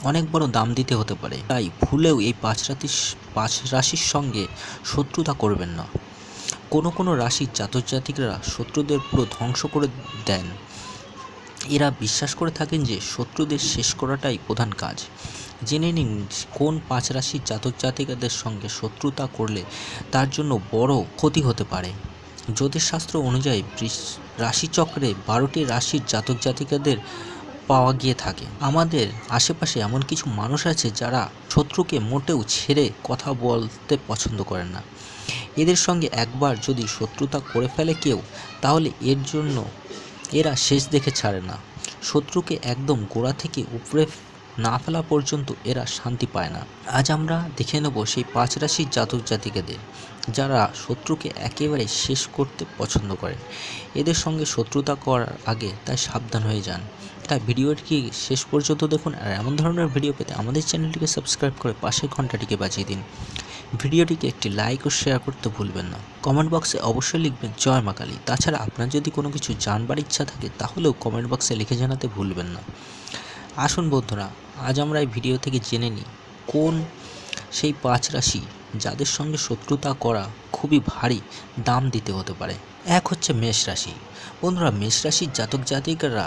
অনেক বড় দাম দিতে হতে পারে। তাই ভুলেও এই পাঁচ রাশির সঙ্গে শত্রুতা করবেন না। কোনো রাশির জাতক জাতিকরা শত্রুদের পুরো ধ্বংস করে দেন। এরা বিশ্বাস করে থাকেন যে শত্রুদের শেষ করাটাই প্রধান কাজ। জেনে নিন কোন 5 রাশির জাতক জাতিকাদের সঙ্গে শত্রুতা করলে তার জন্য বড় ক্ষতি হতে পারে। জ্যোতিষশাস্ত্র অনুযায়ী রাশিচক্রে 12টি রাশির জাতক জাতিকাদের পাওয়া গিয়ে থাকে। আমাদের আশেপাশে এমন কিছু মানুষ আছে যারা শত্রুকে মোটেও ছেড়ে কথা বলতে পছন্দ করেন না। এদের সঙ্গে একবার যদি শত্রুতা করে ফেলে কেউ, তাহলে এর জন্য এরা শেষ দেখে ছাড়ে না। শত্রুকে একদম গোড়া থেকে উপড়ে না ফেলা পর্যন্ত এরা শান্তি পায় না। আজ আমরা দেখে নেব সেই 5 রাশির জাতক জাতিকাদের যারা শত্রুকে একেবারে শেষ করতে পছন্দ করেন। এদের সঙ্গে শত্রুতা করার আগে তাই সাবধান হয়ে যান। তাই ভিডিওটি শেষ পর্যন্ত দেখুন, আর এমন ধরনের ভিডিও পেতে আমাদের চ্যানেলটিকে সাবস্ক্রাইব করে পাশের ঘন্টাটিকে বাজিয়ে দিন। ভিডিওটিকে একটি লাইক ও শেয়ার করতে ভুলবেন না। কমেন্ট বক্সে অবশ্যই লিখবেন জয় মা কালী। তাছাড়া আপনার যদি কোনো কিছু জানবার ইচ্ছা থাকে তাহলেও কমেন্ট বক্সে লিখে জানাতে ভুলবেন না। আসুন বন্ধুরা, আজ আমরা এই ভিডিও থেকে জেনে নিই কোন সেই 5 রাশি যাদের সঙ্গে শত্রুতা করা খুবই ভারী দাম দিতে হতে পারে। এক হচ্ছে মেষ রাশি। বন্ধুরা, মেষ রাশির জাতক জাতিকারা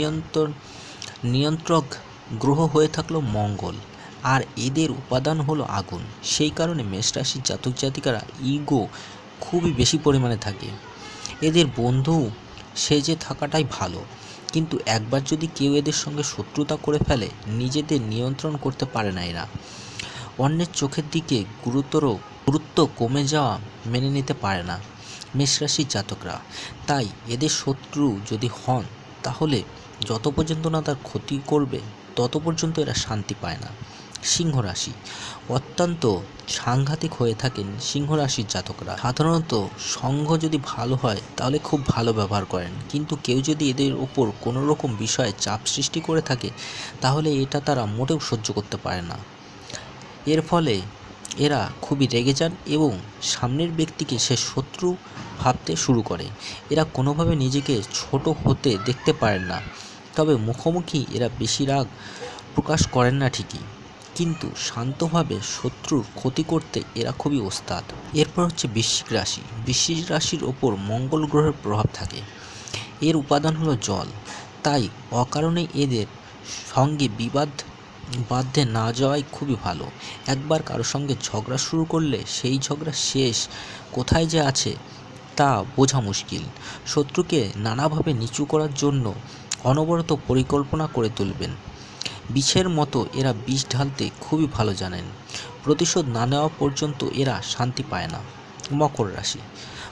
নিয়ন্ত্রক গ্রহ হয়ে থাকলো মঙ্গল, আর এদের উপাদান হলো আগুন। সেই কারণে মেষ রাশির জাতক জাতিকারা ইগো খুবই বেশি পরিমাণে থাকে। এদের বন্ধু সেজে থাকাটাই ভালো, কিন্তু একবার যদি কেউ এদের সঙ্গে শত্রুতা করে ফেলে নিজেদের নিয়ন্ত্রণ করতে পারে না এরা। অন্যের চোখের দিকে গুরুত্ব কমে যাওয়া মেনে নিতে পারে না মেষ রাশির জাতকরা। তাই এদের শত্রু যদি হন তাহলে যত পর্যন্ত না তার ক্ষতি করবে তত পর্যন্ত এরা শান্তি পায় না। সিংহ রাশি। অত্যন্ত সাংঘাতিক হয়ে থাকেন সিংহ রাশির জাতকরা। সাধারণত সঙ্গ যদি ভালো হয় তাহলে খুব ভালো ব্যবহার করেন, কিন্তু কেউ যদি এদের ওপর কোনো রকম বিষয়ে চাপ সৃষ্টি করে থাকে তাহলে এটা তারা মোটেও সহ্য করতে পারে না। এর ফলে এরা খুবই রেগে যান এবং সামনের ব্যক্তিকে সে শত্রু ভাবতে শুরু করে। এরা কোনোভাবে নিজেকে ছোট হতে দেখতে পারেন না। তবে মুখোমুখি এরা বেশি রাগ প্রকাশ করেন না ঠিকই, কিন্তু শান্তভাবে শত্রুর ক্ষতি করতে এরা খুবই ওস্তাদ। এরপর হচ্ছে বৃশ্চিক রাশি। বৃশ্চিক রাশির ওপর মঙ্গল গ্রহের প্রভাব থাকে। এর উপাদান হলো জল, তাই অকারণে এদের সঙ্গে বাঁধতে না যাওয়াই খুবই ভালো। একবার কারোর সঙ্গে ঝগড়া শুরু করলে সেই ঝগড়া শেষ কোথায় যে আছে তা বোঝা মুশকিল। শত্রুকে নানাভাবে নিচু করার জন্য অনবরত পরিকল্পনা করে তুলবেন। বিষের মতো এরা বিষ ঢালতে খুবই ভালো জানেন। প্রতিশোধ না নেওয়া পর্যন্ত এরা শান্তি পায় না। মকর রাশি।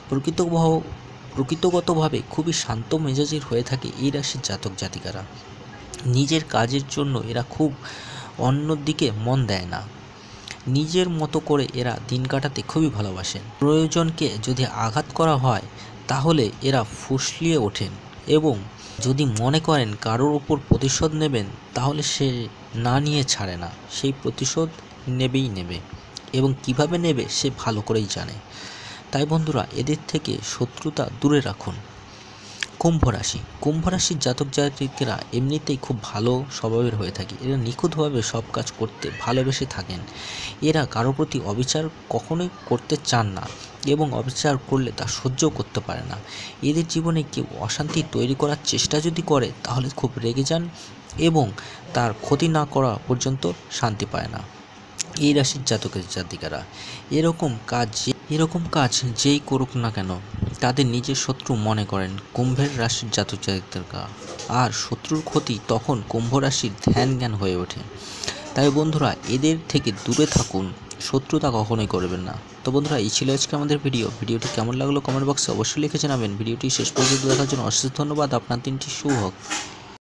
প্রকৃতগতভাবে খুবই শান্ত মেজাজের হয়ে থাকে এই রাশির জাতক জাতিকারা। নিজের কাজের জন্য এরা খুব অন্যদিকে মন দেয় না। নিজের মতো করে এরা দিন কাটাতে খুবই ভালোবাসেন। প্রয়োজনকে যদি আঘাত করা হয় তাহলে এরা ফুসলিয়ে ওঠেন, এবং যদি মনে করেন কারোর ওপর প্রতিশোধ নেবেন তাহলে সে না নিয়ে ছাড়ে না। সেই প্রতিশোধ নেবেই নেবে, এবং কিভাবে নেবে সে ভালো করেই জানে। তাই বন্ধুরা, এদের থেকে শত্রুতা দূরে রাখুন। কুম্ভ রাশি। কুম্ভ রাশির জাতক জাতিকেরা এমনিতেই খুব ভালো স্বভাবের হয়ে থাকে। এরা নিখুঁতভাবে সব কাজ করতে ভালোবেসে থাকেন। এরা কারো প্রতি অবিচার কখনোই করতে চান না, এবং অবিচার করলে তা সহ্য করতে পারে না। এদের জীবনে কেউ অশান্তি তৈরি করার চেষ্টা যদি করে তাহলে খুব রেগে যান এবং তার ক্ষতি না করা পর্যন্ত শান্তি পায় না এই রাশির জাতকের জাতিকারা। এরকম কাজ যেই করুক না কেন তাদের নিজের শত্রু মনে করেন কুম্ভের রাশির জাতক জাতিকারা, আর শত্রুর ক্ষতি তখন কুম্ভ রাশির ধ্যান জ্ঞান হয়ে ওঠে। তাই বন্ধুরা, এদের থেকে দূরে থাকুন, শত্রুতা কখনোই করবেন না। তো বন্ধুরা, এই ছিল আজকে আমাদের ভিডিওটি কেমন লাগলো কমেন্ট বক্সে অবশ্যই লিখে জানাবেন। ভিডিওটি শেষ পর্যন্ত দেখার জন্য অশেষ ধন্যবাদ। আপনার দিনটি শুভ হোক।